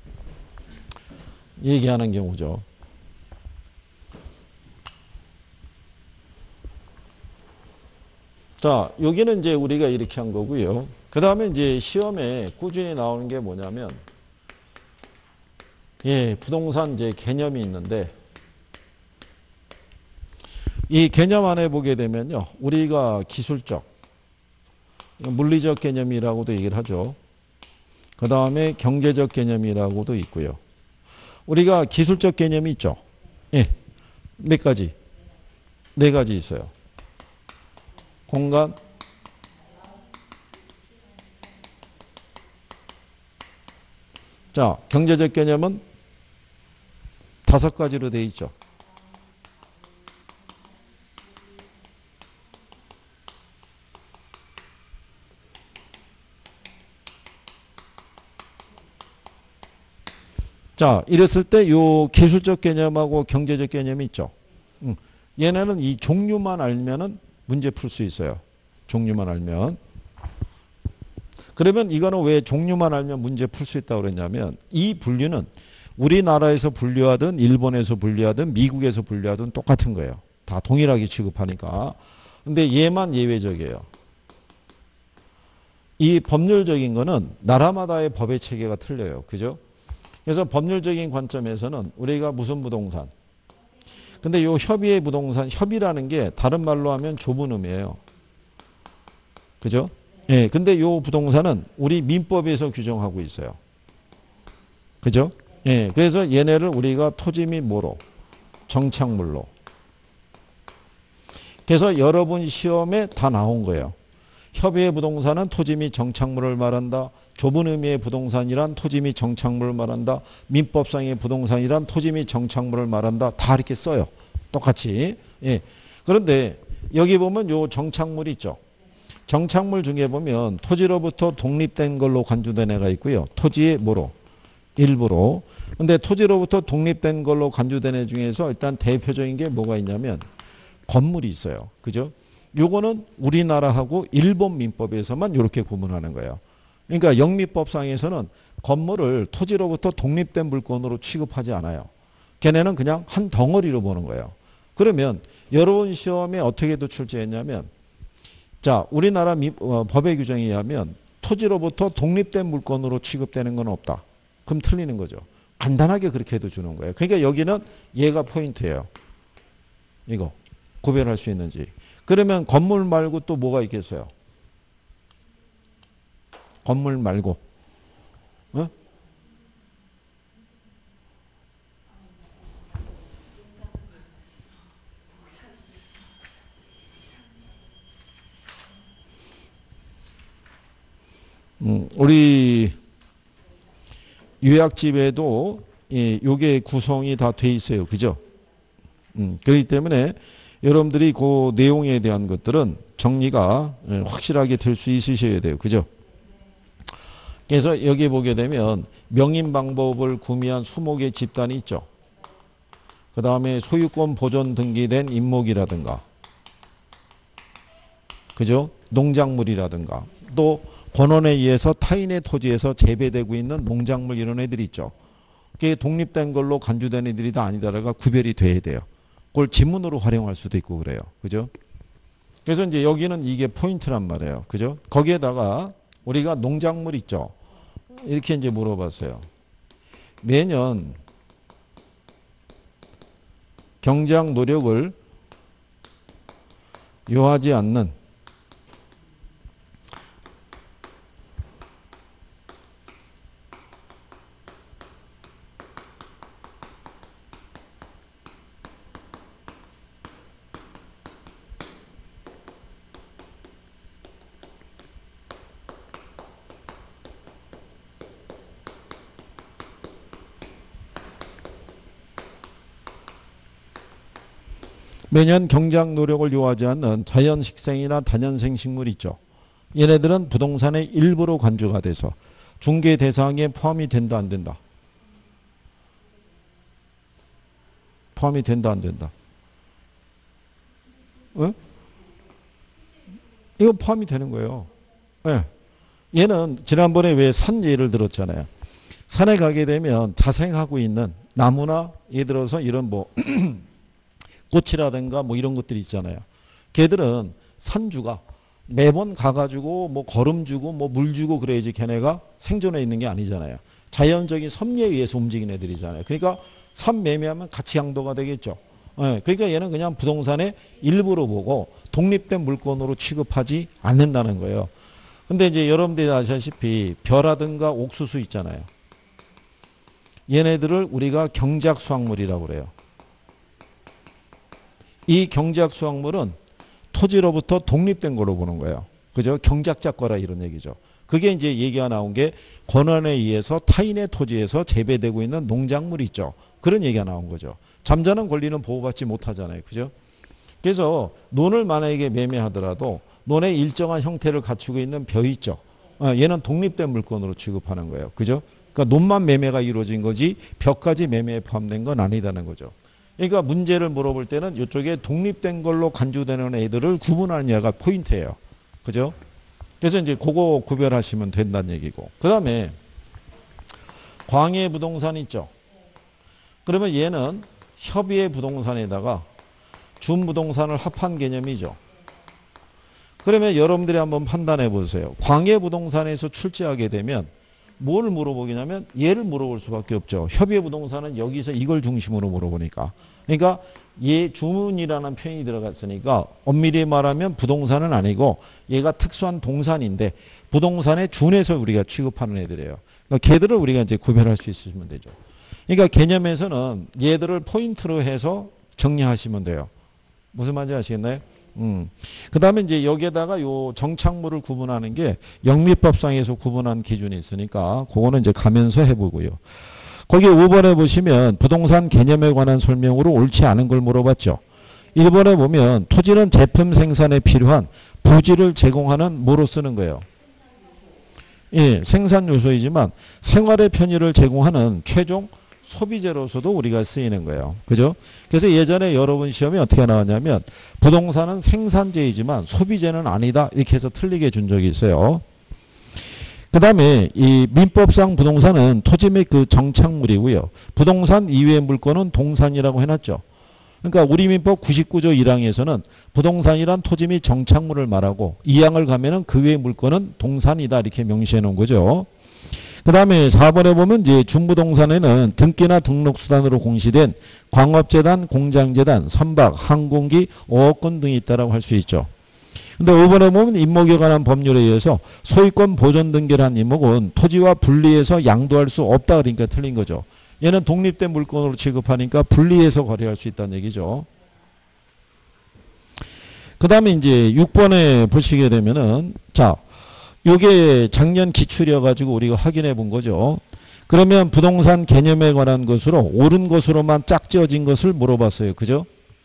얘기하는 경우죠. 자, 여기는 이제 우리가 이렇게 한 거고요. 그 다음에 이제 시험에 꾸준히 나오는 게 뭐냐면, 예, 부동산 이제 개념이 있는데, 이 개념 안에 보게 되면요, 우리가 기술적, 물리적 개념이라고도 얘기를 하죠. 그 다음에 경제적 개념이라고도 있고요. 우리가 기술적 개념이 있죠. 예, 몇 가지? 4가지 있어요. 공간, 자, 경제적 개념은 5가지로 되어 있죠. 자, 이랬을 때 요 기술적 개념하고 경제적 개념이 있죠. 얘네는 이 종류만 알면은 문제 풀 수 있어요. 종류만 알면. 그러면 이거는 왜 종류만 알면 문제 풀 수 있다고 그랬냐면 이 분류는 우리나라에서 분류하든 일본에서 분류하든 미국에서 분류하든 똑같은 거예요. 다 동일하게 취급하니까. 근데 얘만 예외적이에요. 이 법률적인 거는 나라마다의 법의 체계가 틀려요. 그죠? 그래서 법률적인 관점에서는 우리가 무슨 부동산. 근데 요 협의의 부동산, 협의라는 게 다른 말로 하면 좁은 의미예요. 그죠? 예. 근데 요 부동산은 우리 민법에서 규정하고 있어요. 그죠? 예. 그래서 얘네를 우리가 토지 및 뭐로? 정착물로. 그래서 여러분 시험에 다 나온 거예요. 협의의 부동산은 토지 및 정착물을 말한다. 좁은 의미의 부동산이란 토지 및 정착물을 말한다. 민법상의 부동산이란 토지 및 정착물을 말한다. 다 이렇게 써요. 똑같이. 예. 그런데 여기 보면 요 정착물 있죠. 정착물 중에 보면 토지로부터 독립된 걸로 간주된 애가 있고요. 토지의 뭐로? 일부로. 근데 토지로부터 독립된 걸로 간주된 애 중에서 일단 대표적인 게 뭐가 있냐면 건물이 있어요. 그죠? 요거는 우리나라하고 일본 민법에서만 이렇게 구분하는 거예요. 그러니까 영미법상에서는 건물을 토지로부터 독립된 물건으로 취급하지 않아요. 걔네는 그냥 한 덩어리로 보는 거예요. 그러면 여러분 시험에 어떻게도 출제했냐면 자, 우리나라 법의 규정에 의하면 토지로부터 독립된 물건으로 취급되는 건 없다. 그럼 틀리는 거죠. 간단하게 그렇게 해도 주는 거예요. 그러니까 여기는 얘가 포인트예요. 이거 구별할 수 있는지. 그러면 건물 말고 또 뭐가 있겠어요? 건물 말고. 어? 우리 요약집에도 요게 구성이 다 돼 있어요. 그죠? 그렇기 때문에 여러분들이 그 내용에 대한 것들은 정리가 확실하게 될 수 있으셔야 돼요. 그죠? 그래서 여기 보게 되면 명인 방법을 구미한 수목의 집단이 있죠. 그 다음에 소유권 보존 등기된 임목이라든가, 그죠? 농작물이라든가, 또 권원에 의해서 타인의 토지에서 재배되고 있는 농작물 이런 애들이 있죠. 그게 독립된 걸로 간주된 애들이다 아니다가 구별이 돼야 돼요. 그걸 지문으로 활용할 수도 있고 그래요. 그죠? 그래서 이제 여기는 이게 포인트란 말이에요. 그죠? 거기에다가 우리가 농작물 있죠. 이렇게 이제 물어봤어요. 매년 경제학 노력을 요하지 않는 매년 경제학 노력을 요하지 않는 자연식생이나 다년생 식물 있죠. 얘네들은 부동산의 일부로 간주가 돼서 중개 대상에 포함이 된다 안 된다? 포함이 된다 안 된다? 어? 이거 포함이 되는 거예요. 네. 얘는 지난번에 왜 산 예를 들었잖아요. 산에 가게 되면 자생하고 있는 나무나 예를 들어서 이런 뭐 꽃이라든가 뭐 이런 것들이 있잖아요. 걔들은 산주가 매번 가가지고 뭐 거름 주고 뭐 물 주고 그래야지 걔네가 생존해 있는 게 아니잖아요. 자연적인 섭리에 의해서 움직이는 애들이잖아요. 그러니까 산 매매하면 같이 양도가 되겠죠. 네, 그러니까 얘는 그냥 부동산의 일부로 보고 독립된 물건으로 취급하지 않는다는 거예요. 근데 이제 여러분들이 아시다시피 벼라든가 옥수수 있잖아요. 얘네들을 우리가 경작 수확물이라고 그래요. 이 경작 수확물은 토지로부터 독립된 걸로 보는 거예요. 그죠? 경작자 거라 이런 얘기죠. 그게 이제 얘기가 나온 게 권한에 의해서 타인의 토지에서 재배되고 있는 농작물이 있죠. 그런 얘기가 나온 거죠. 잠자는 권리는 보호받지 못하잖아요. 그죠? 그래서 논을 만약에 매매하더라도 논의 일정한 형태를 갖추고 있는 벼 있죠. 얘는 독립된 물건으로 취급하는 거예요. 그죠? 그러니까 논만 매매가 이루어진 거지 벼까지 매매에 포함된 건 아니다는 거죠. 그러니까 문제를 물어볼 때는 이쪽에 독립된 걸로 간주되는 애들을 구분하는 얘가 포인트예요. 그죠? 그래서 이제 그거 구별하시면 된다는 얘기고. 그 다음에 광해 부동산 있죠. 그러면 얘는 협의의 부동산에다가 준부동산을 합한 개념이죠. 그러면 여러분들이 한번 판단해 보세요. 광해부동산에서 출제하게 되면 뭘 물어보기냐면 얘를 물어볼 수밖에 없죠. 협의의 부동산은 여기서 이걸 중심으로 물어보니까. 그러니까 얘 주문이라는 표현이 들어갔으니까 엄밀히 말하면 부동산은 아니고 얘가 특수한 동산인데 부동산에 준해서 우리가 취급하는 애들이에요. 그러니까 걔들을 우리가 이제 구별할 수 있으시면 되죠. 그러니까 개념에서는 얘들을 포인트로 해서 정리하시면 돼요. 무슨 말인지 아시겠나요? 그 다음에 이제 여기에다가 요 정착물을 구분하는 게 영미법상에서 구분한 기준이 있으니까 그거는 이제 가면서 해보고요. 거기 5번에 보시면 부동산 개념에 관한 설명으로 옳지 않은 걸 물어봤죠. 1번에 보면 토지는 제품 생산에 필요한 부지를 제공하는 뭐로 쓰는 거예요? 예, 생산 요소이지만 생활의 편의를 제공하는 최종 소비재로서도 우리가 쓰이는 거예요. 그죠? 그래서 예전에 여러분 시험이 어떻게 나왔냐면 부동산은 생산재이지만 소비재는 아니다. 이렇게 해서 틀리게 준 적이 있어요. 그 다음에 이 민법상 부동산은 토지 및 그 정착물이고요. 부동산 이외의 물건은 동산이라고 해놨죠. 그러니까 우리 민법 99조 1항에서는 부동산이란 토지 및 정착물을 말하고 2항을 가면은 그 외의 물건은 동산이다. 이렇게 명시해 놓은 거죠. 그 다음에 4번에 보면 이제 준부동산에는 등기나 등록수단으로 공시된 광업재단, 공장재단, 선박, 항공기, 어업권 등이 있다고 할 수 있죠. 근데 5번에 보면 임목에 관한 법률에 의해서 소유권 보존 등기를 한 임목은 토지와 분리해서 양도할 수 없다. 그러니까 틀린 거죠. 얘는 독립된 물건으로 취급하니까 분리해서 거래할 수 있다는 얘기죠. 그 다음에 이제 6번에 보시게 되면은 자, 요게 작년 기출이어 가지고 우리가 확인해 본 거죠. 그러면 부동산 개념에 관한 것으로 옳은 것으로만 짝지어진 것을 물어봤어요. 그죠?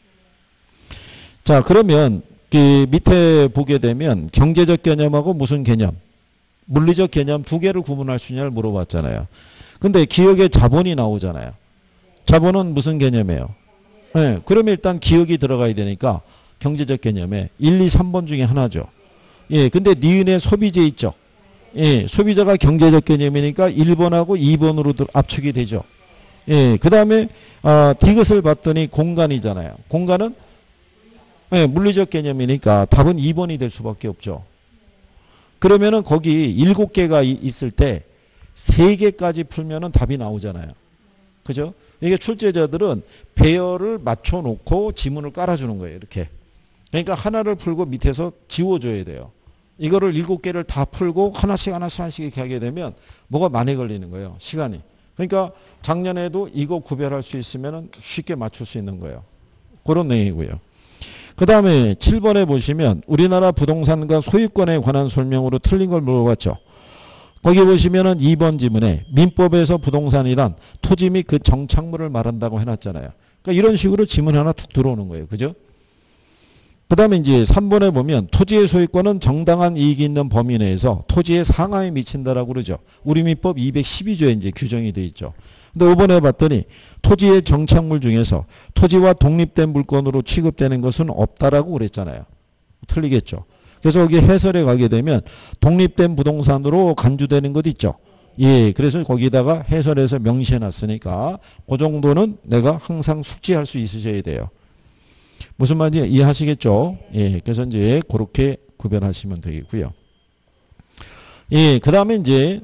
자, 그러면 그 밑에 보게 되면 경제적 개념하고 무슨 개념? 물리적 개념 두 개를 구분할 수 있냐를 물어봤잖아요. 근데 기억에 자본이 나오잖아요. 자본은 무슨 개념이에요? 네, 그러면 일단 기억이 들어가야 되니까 경제적 개념에 1, 2, 3번 중에 하나죠. 예, 근데 니은에 소비재 있죠. 예, 소비자가 경제적 개념이니까 1번하고 2번으로 압축이 되죠. 예, 그 다음에 디귿을 봤더니 공간이잖아요. 공간은 예, 물리적 개념이니까 답은 2번이 될 수밖에 없죠. 그러면은 거기 7개가 있을 때 3개까지 풀면은 답이 나오잖아요. 그죠? 이게 출제자들은 배열을 맞춰놓고 지문을 깔아주는 거예요. 이렇게. 그러니까 하나를 풀고 밑에서 지워줘야 돼요. 이거를 7개를 다 풀고 하나씩 이렇게 하게 되면 뭐가 많이 걸리는 거예요. 시간이. 그러니까 작년에도 이거 구별할 수 있으면 쉽게 맞출 수 있는 거예요. 그런 내용이고요. 그 다음에 7번에 보시면 우리나라 부동산과 소유권에 관한 설명으로 틀린 걸 물어봤죠. 거기 보시면은 2번 지문에 민법에서 부동산이란 토지 및 그 정착물을 말한다고 해놨잖아요. 그러니까 이런 식으로 지문 하나 툭 들어오는 거예요. 그죠? 그 다음에 이제 3번에 보면 토지의 소유권은 정당한 이익이 있는 범위 내에서 토지의 상하에 미친다라고 그러죠. 우리 민법 212조에 이제 규정이 돼 있죠. 근데 5번에 봤더니 토지의 정착물 중에서 토지와 독립된 물건으로 취급되는 것은 없다라고 그랬잖아요. 틀리겠죠. 그래서 여기 해설에 가게 되면 독립된 부동산으로 간주되는 것 있죠. 예, 그래서 거기다가 해설에서 명시해 놨으니까 그 정도는 내가 항상 숙지할 수 있으셔야 돼요. 무슨 말인지 이해하시겠죠? 예, 그래서 이제 그렇게 구별하시면 되겠고요. 예, 그 다음에 이제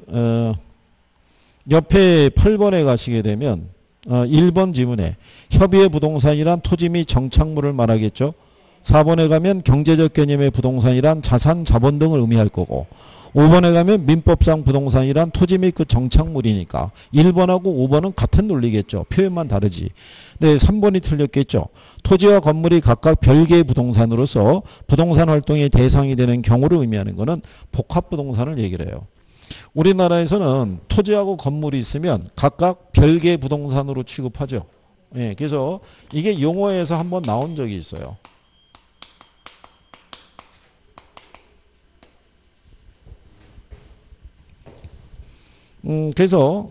옆에 8번에 가시게 되면 1번 지문에 협의의 부동산이란 토지 및 정착물을 말하겠죠. 4번에 가면 경제적 개념의 부동산이란 자산, 자본 등을 의미할 거고 5번에 가면 민법상 부동산이란 토지 및 그 정착물이니까 1번하고 5번은 같은 논리겠죠. 표현만 다르지. 네, 3번이 틀렸겠죠. 토지와 건물이 각각 별개의 부동산으로서 부동산 활동의 대상이 되는 경우를 의미하는 것은 복합부동산을 얘기를 해요. 우리나라에서는 토지하고 건물이 있으면 각각 별개의 부동산으로 취급하죠. 예, 그래서 이게 용어에서 한번 나온 적이 있어요. 그래서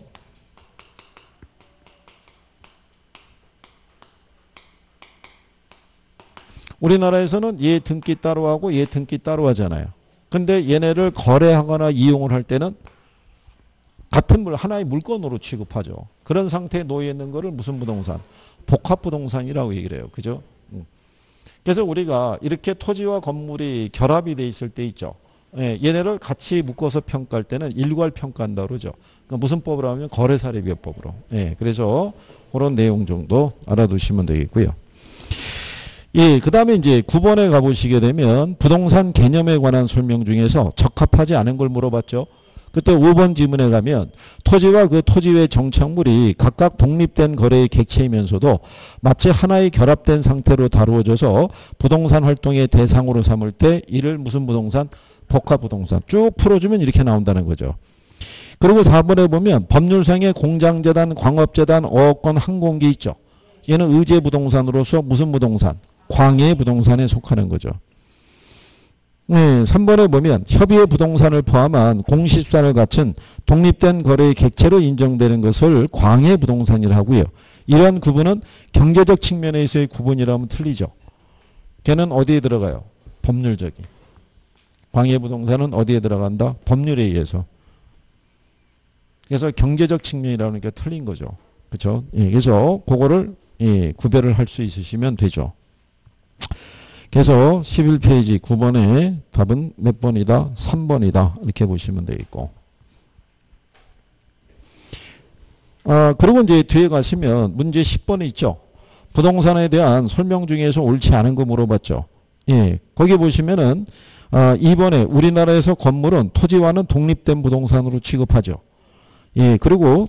우리나라에서는 얘 등기 따로 하고 얘 등기 따로 하잖아요. 근데 얘네를 거래하거나 이용을 할 때는 같은 하나의 물건으로 취급하죠. 그런 상태에 놓여 있는 거를 무슨 부동산? 복합부동산이라고 얘기를 해요. 그죠? 그래서 우리가 이렇게 토지와 건물이 결합이 돼 있을 때 있죠. 예, 얘네를 같이 묶어서 평가할 때는 일괄평가한다고 그러죠. 그러니까 무슨 법으로 하면 거래사례비법으로. 예, 그래서 그런 내용 정도 알아두시면 되겠고요. 예, 그 다음에 이제 9번에 가보시게 되면 부동산 개념에 관한 설명 중에서 적합하지 않은 걸 물어봤죠. 그때 5번 지문에 가면 토지와 그 토지 외 정착물이 각각 독립된 거래의 객체이면서도 마치 하나의 결합된 상태로 다루어져서 부동산 활동의 대상으로 삼을 때 이를 무슨 부동산? 복합부동산. 쭉 풀어주면 이렇게 나온다는 거죠. 그리고 4번에 보면 법률상의 공장재단, 광업재단, 어업권, 항공기 있죠. 얘는 의제부동산으로서 무슨 부동산? 광해부동산에 속하는 거죠. 네, 3번에 보면 협의의 부동산을 포함한 공시수단을 갖춘 독립된 거래의 객체로 인정되는 것을 광해부동산이라고 하고요. 이러한 구분은 경제적 측면에서의 구분이라면 틀리죠. 걔는 어디에 들어가요? 법률적인. 광해부동산은 어디에 들어간다? 법률에 의해서. 그래서 경제적 측면이라는 게 틀린 거죠. 그렇죠? 예, 그래서 그거를 예, 구별을 할 수 있으시면 되죠. 그래서 11페이지 9번에 답은 몇 번이다? 3번이다. 이렇게 보시면 되겠고. 그리고 이제 뒤에 가시면 문제 10번이 있죠. 부동산에 대한 설명 중에서 옳지 않은 거 물어봤죠. 예, 거기 보시면은 2번에 우리나라에서 건물은 토지와는 독립된 부동산으로 취급하죠. 예, 그리고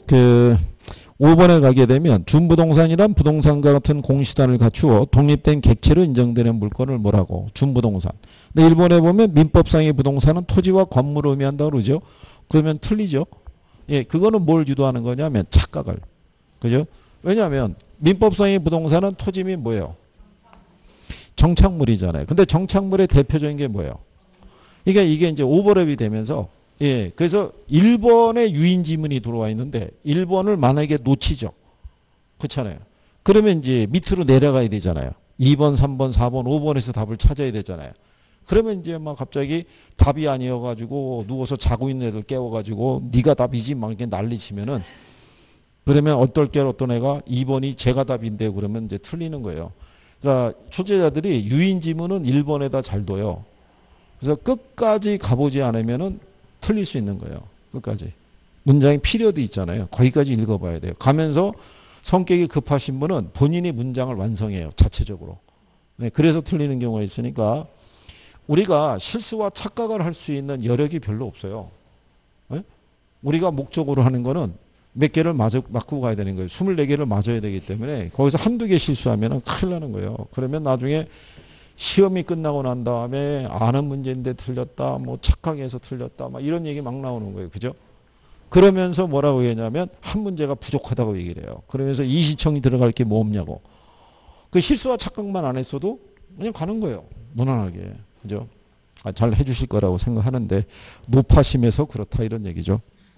5번에 가게 되면 준부동산이란 부동산과 같은 공시단을 갖추어 독립된 객체로 인정되는 물건을 뭐라고? 준부동산. 근데 일본에 보면 민법상의 부동산은 토지와 건물을 의미한다고 그러죠. 그러면 틀리죠. 예, 그거는 뭘 유도하는 거냐면 착각을. 그죠? 왜냐하면 민법상의 부동산은 토지 및 뭐예요? 정착물이잖아요. 근데 정착물의 대표적인 게 뭐예요? 이게 이제 오버랩이 되면서 예, 그래서 1번에 유인 지문이 들어와 있는데 1번을 만약에 놓치죠. 그렇잖아요. 그러면 이제 밑으로 내려가야 되잖아요. 2번, 3번, 4번, 5번에서 답을 찾아야 되잖아요. 그러면 이제 막 갑자기 답이 아니어가지고 누워서 자고 있는 애들 깨워가지고 네가 답이지 막 이렇게 난리치면은 그러면 어떤 애가 2번이 제가 답인데 그러면 이제 틀리는 거예요. 그러니까 출제자들이 유인 지문은 1번에다 잘 둬요. 그래서 끝까지 가보지 않으면은 틀릴 수 있는 거예요. 끝까지. 문장이 피리어드 있잖아요. 거기까지 읽어봐야 돼요. 가면서 성격이 급하신 분은 본인이 문장을 완성해요. 자체적으로. 네, 그래서 틀리는 경우가 있으니까 우리가 실수와 착각을 할 수 있는 여력이 별로 없어요. 네? 우리가 목적으로 하는 거는 몇 개를 맞고 가야 되는 거예요. 24개를 맞아야 되기 때문에 거기서 한두 개 실수하면 큰일 나는 거예요. 그러면 나중에 시험이 끝나고 난 다음에 아는 문제인데 틀렸다, 뭐 착각해서 틀렸다, 막 이런 얘기 막 나오는 거예요. 그죠? 그러면서 뭐라고 했냐면 한 문제가 부족하다고 얘기를 해요. 그러면서 이시청이 들어갈 게 뭐 없냐고. 그 실수와 착각만 안 했어도 그냥 가는 거예요. 무난하게. 그죠? 잘 해주실 거라고 생각하는데 노파심에서 그렇다 이런 얘기죠.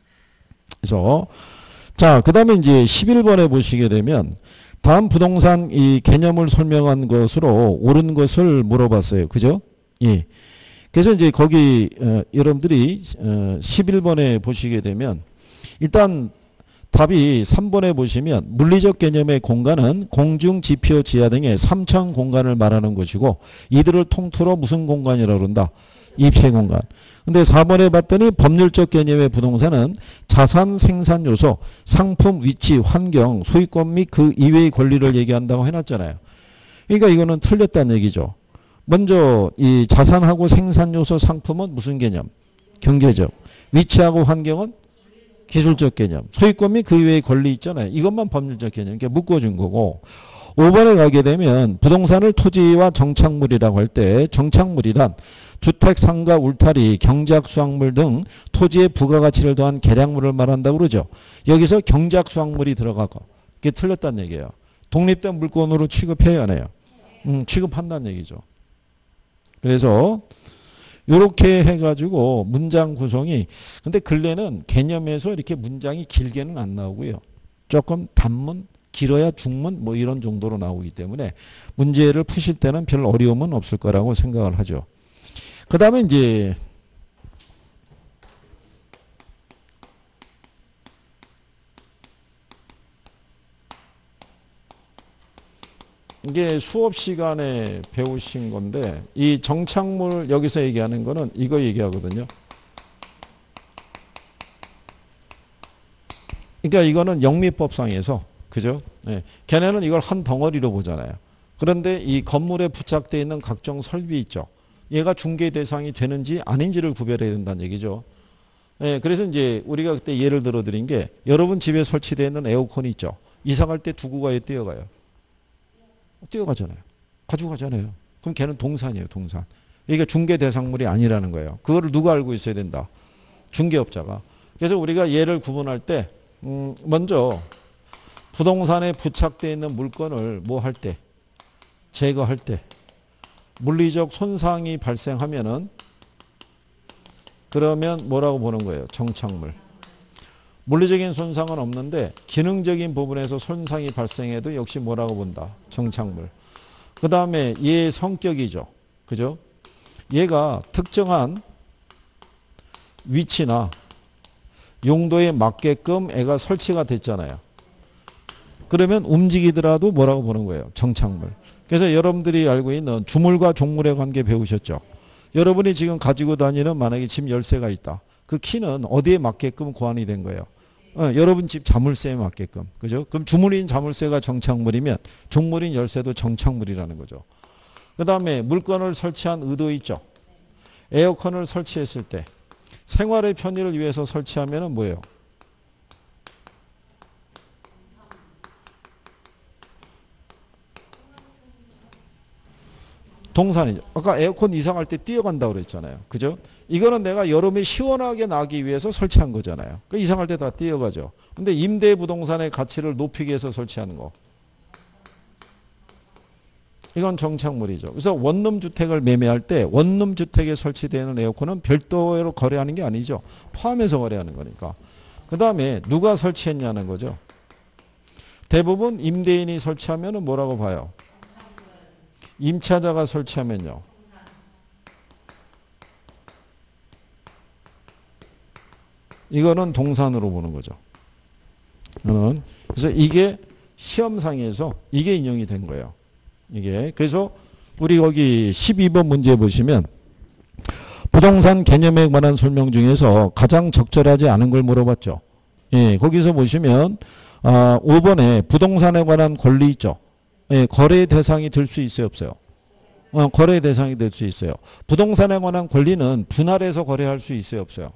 그래서 자, 그 다음에 이제 11번에 보시게 되면 다음 부동산 이 개념을 설명한 것으로 옳은 것을 물어봤어요. 그죠? 예. 그래서 이제 거기 여러분들이 11번에 보시게 되면 일단 답이 3번에 보시면 물리적 개념의 공간은 공중, 지표, 지하 등의 3차원 공간을 말하는 것이고 이들을 통틀어 무슨 공간이라고 그런다? 입체 공간. 근데 4번에 봤더니 법률적 개념의 부동산은 자산, 생산 요소, 상품, 위치, 환경, 소유권 및 그 이외의 권리를 얘기한다고 해놨잖아요. 그러니까 이거는 틀렸다는 얘기죠. 먼저 이 자산하고 생산 요소, 상품은 무슨 개념? 경제적. 위치하고 환경은 기술적 개념. 소유권 및 그 이외의 권리 있잖아요. 이것만 법률적 개념. 이렇게 묶어준 거고. 5번에 가게 되면 부동산을 토지와 정착물이라고 할 때 정착물이란 주택, 상가, 울타리, 경작, 수확물 등 토지의 부가가치를 더한 계량물을 말한다고 그러죠. 여기서 경작, 수확물이 들어가고 이게 틀렸다는 얘기예요. 독립된 물건으로 취급해야 하네요. 취급한다는 얘기죠. 그래서 이렇게 해가지고 문장 구성이 근데 근래는 개념에서 이렇게 문장이 길게는 안 나오고요. 조금 단문, 길어야 중문 뭐 이런 정도로 나오기 때문에 문제를 푸실 때는 별 어려움은 없을 거라고 생각을 하죠. 그 다음에 이제 이게 수업 시간에 배우신 건데 이 정착물 여기서 얘기하는 거는 이거 얘기하거든요. 그러니까 이거는 영미법상에서 그죠? 네. 걔네는 이걸 한 덩어리로 보잖아요. 그런데 이 건물에 부착되어 있는 각종 설비 있죠. 얘가 중개 대상이 되는지 아닌지를 구별해야 된다는 얘기죠. 네. 그래서 이제 우리가 그때 예를 들어 드린 게 여러분 집에 설치되어 있는 에어컨이 있죠. 이사 갈 때 두고 가요, 뛰어가요? 뛰어가잖아요. 가지고 가잖아요. 그럼 걔는 동산이에요, 동산. 이게 중개 대상물이 아니라는 거예요. 그거를 누가 알고 있어야 된다? 중개업자가. 그래서 우리가 얘를 구분할 때 먼저 부동산에 부착되어 있는 물건을 뭐 할 때? 제거할 때 물리적 손상이 발생하면은 그러면 뭐라고 보는 거예요? 정착물. 물리적인 손상은 없는데 기능적인 부분에서 손상이 발생해도 역시 뭐라고 본다? 정착물. 그 다음에 얘의 성격이죠. 그죠? 얘가 특정한 위치나 용도에 맞게끔 애가 설치가 됐잖아요. 그러면 움직이더라도 뭐라고 보는 거예요? 정착물. 그래서 여러분들이 알고 있는 주물과 종물의 관계 배우셨죠? 여러분이 지금 가지고 다니는 만약에 집 열쇠가 있다. 그 키는 어디에 맞게끔 고안이 된 거예요? 여러분 집 자물쇠에 맞게끔. 그죠? 그럼 주물인 자물쇠가 정착물이면 종물인 열쇠도 정착물이라는 거죠. 그 다음에 물건을 설치한 의도 있죠? 에어컨을 설치했을 때 생활의 편의를 위해서 설치하면 뭐예요? 동산이죠. 아까 에어컨 이상할 때 뛰어간다고 그랬잖아요. 그죠? 이거는 내가 여름에 시원하게 나기 위해서 설치한 거잖아요. 그 이상할 때 다 뛰어가죠. 근데 임대 부동산의 가치를 높이기 위해서 설치하는 거. 이건 정착물이죠. 그래서 원룸 주택을 매매할 때 원룸 주택에 설치되는 에어컨은 별도로 거래하는 게 아니죠. 포함해서 거래하는 거니까. 그 다음에 누가 설치했냐는 거죠. 대부분 임대인이 설치하면 뭐라고 봐요? 임차자가 설치하면요. 이거는 동산으로 보는 거죠. 그래서 이게 시험상에서 이게 인용이 된 거예요. 이게. 그래서 우리 거기 12번 문제 보시면 부동산 개념에 관한 설명 중에서 가장 적절하지 않은 걸 물어봤죠. 예, 거기서 보시면 5번에 부동산에 관한 권리 있죠. 예, 거래 대상이 될 수 있어요, 없어요? 거래 대상이 될 수 있어요. 부동산에 관한 권리는 분할해서 거래할 수 있어요, 없어요?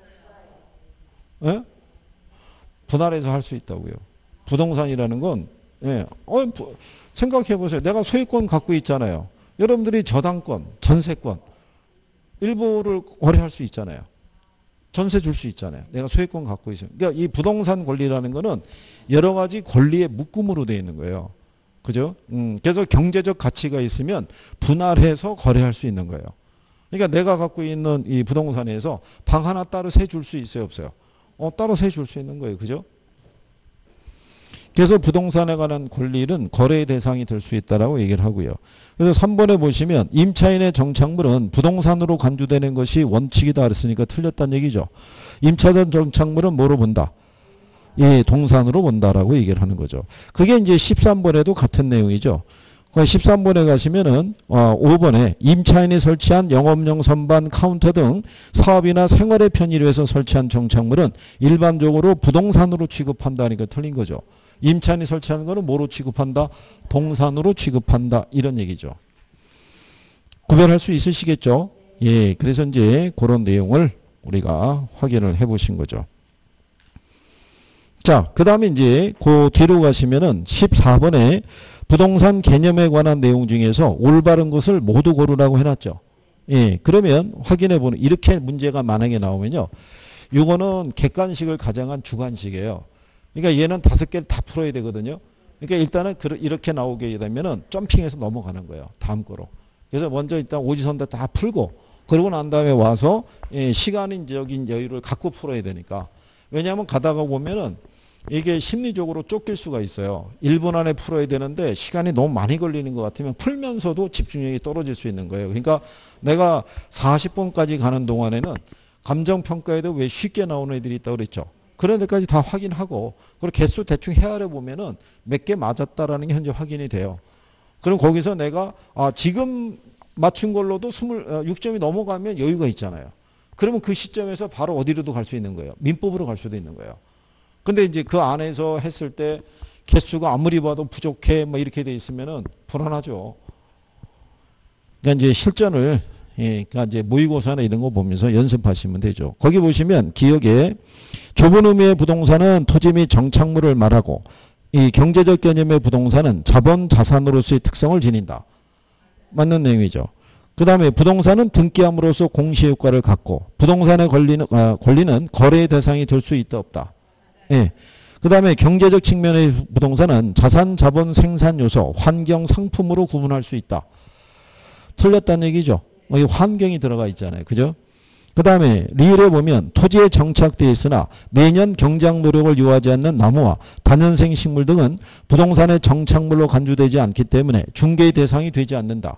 예? 분할해서 할 수 있다고요. 부동산이라는 건 예. 생각해 보세요. 내가 소유권 갖고 있잖아요. 여러분들이 저당권, 전세권 일부를 거래할 수 있잖아요. 전세 줄 수 있잖아요. 내가 소유권 갖고 있어요. 그러니까 이 부동산 권리라는 거는 여러 가지 권리의 묶음으로 되어 있는 거예요. 그죠? 그래서 경제적 가치가 있으면 분할해서 거래할 수 있는 거예요. 그러니까 내가 갖고 있는 이 부동산에서 방 하나 따로 세 줄 수 있어요, 없어요? 따로 세 줄 수 있는 거예요. 그죠? 그래서 부동산에 관한 권리는 거래의 대상이 될 수 있다라고 얘기를 하고요. 그래서 3번에 보시면 임차인의 정착물은 부동산으로 간주되는 것이 원칙이다 그랬으니까 틀렸다는 얘기죠. 임차전 정착물은 뭐로 본다? 예, 동산으로 본다라고 얘기를 하는 거죠. 그게 이제 13번에도 같은 내용이죠. 13번에 가시면은 5번에 임차인이 설치한 영업용 선반, 카운터 등 사업이나 생활의 편의를 위해서 설치한 정착물은 일반적으로 부동산으로 취급한다니까 틀린 거죠. 임차인이 설치하는 거는 뭐로 취급한다? 동산으로 취급한다. 이런 얘기죠. 구별할 수 있으시겠죠? 예, 그래서 이제 그런 내용을 우리가 확인을 해 보신 거죠. 자, 그 다음에 이제 그 뒤로 가시면은 14번에 부동산 개념에 관한 내용 중에서 올바른 것을 모두 고르라고 해놨죠. 예, 그러면 확인해 보는, 이렇게 문제가 만약에 나오면요. 이거는 객관식을 가정한 주관식이에요. 그러니까 얘는 5개를 다 풀어야 되거든요. 그러니까 일단은 이렇게 나오게 되면은 점핑해서 넘어가는 거예요. 다음 거로. 그래서 먼저 일단 오지선다 다 풀고, 그러고 난 다음에 와서 시간적인 여유를 갖고 풀어야 되니까. 왜냐하면 가다가 보면은 이게 심리적으로 쫓길 수가 있어요. 1분 안에 풀어야 되는데 시간이 너무 많이 걸리는 것 같으면 풀면서도 집중력이 떨어질 수 있는 거예요. 그러니까 내가 40분까지 가는 동안에는 감정평가에도 왜 쉽게 나오는 애들이 있다고 그랬죠. 그런 데까지 다 확인하고, 그리고 개수 대충 헤아려 보면은 몇 개 맞았다라는 게 현재 확인이 돼요. 그럼 거기서 내가 지금 맞춘 걸로도 26점이 넘어가면 여유가 있잖아요. 그러면 그 시점에서 바로 어디로도 갈 수 있는 거예요. 민법으로 갈 수도 있는 거예요. 근데 이제 그 안에서 했을 때 개수가 아무리 봐도 부족해 뭐 이렇게 돼 있으면은 불안하죠. 그러니까 이제 실전을 그러니까 이제 모의고사나 이런 거 보면서 연습하시면 되죠. 거기 보시면 기억에 좁은 의미의 부동산은 토지 및 정착물을 말하고 이 경제적 개념의 부동산은 자본 자산으로서의 특성을 지닌다. 맞는 내용이죠. 그 다음에 부동산은 등기함으로써 공시효과를 갖고 부동산의 권리는 거래의 대상이 될 수 있다 없다. 예. 그 다음에 경제적 측면의 부동산은 자산, 자본, 생산 요소, 환경, 상품으로 구분할 수 있다. 틀렸다는 얘기죠. 여기 환경이 들어가 있잖아요. 그죠? 그 다음에 리을에 보면 토지에 정착되어 있으나 매년 경작 노력을 요하지 않는 나무와 다년생 식물 등은 부동산의 정착물로 간주되지 않기 때문에 중개의 대상이 되지 않는다.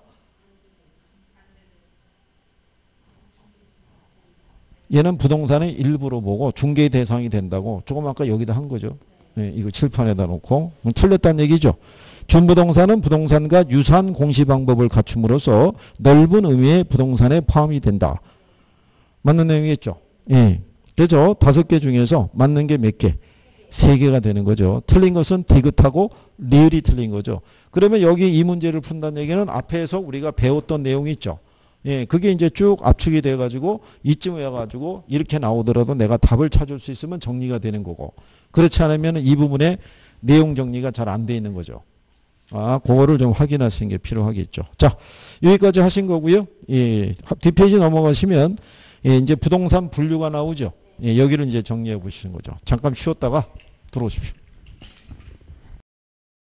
얘는 부동산의 일부로 보고 중개의 대상이 된다고 조금 아까 여기다 한 거죠. 네, 이거 칠판에다 놓고 틀렸다는 얘기죠. 준부동산은 부동산과 유사한 공시 방법을 갖춤으로써 넓은 의미의 부동산에 포함이 된다. 맞는 내용이겠죠. 예. 그래서 5개 중에서 맞는 게 몇 개? 3개가 되는 거죠. 틀린 것은 디귿하고 리을이 틀린 거죠. 그러면 여기 이 문제를 푼다는 얘기는 앞에서 우리가 배웠던 내용이 있죠. 예, 그게 이제 쭉 압축이 돼가지고 이쯤 해가지고 이렇게 나오더라도 내가 답을 찾을 수 있으면 정리가 되는 거고 그렇지 않으면 이 부분에 내용 정리가 잘 안 돼 있는 거죠. 그거를 좀 확인하시는 게 필요하겠죠. 자, 여기까지 하신 거고요. 예, 뒷페이지 넘어가시면 예, 이제 부동산 분류가 나오죠. 예, 여기를 이제 정리해 보시는 거죠. 잠깐 쉬었다가 들어오십시오.